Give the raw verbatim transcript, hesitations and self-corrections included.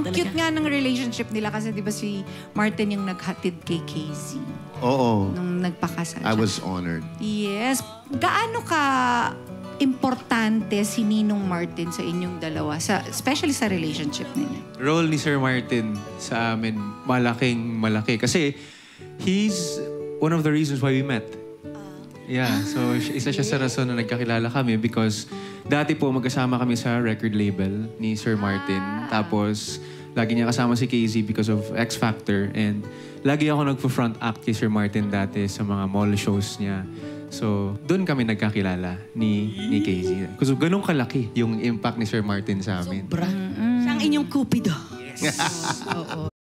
Ang cute nga ng relationship nila kasi di ba si Martin yung naghatid kay Casey. Oo. Nung nagpakasal I siya. was honored. Yes. Gaano ka importante si Ninong Martin sa inyong dalawa, sa, especially sa relationship ninyo? Role ni Sir Martin sa amin, malaking malaki. Kasi he's one of the reasons why we met. Yeah, so isa siya sa rason na nagkakilala kami because dati po magkasama kami sa record label ni Sir Martin. Tapos lagi niya kasama si K Z because of X Factor. And lagi ako nagpo-front act kay Sir Martin dati sa mga mall shows niya. So, doon kami nagkakilala ni, ni K Z. Kasi ganun kalaki yung impact ni Sir Martin sa amin. Sobra. Mm-hmm. Siya ang inyong cupido. Yes. Oo.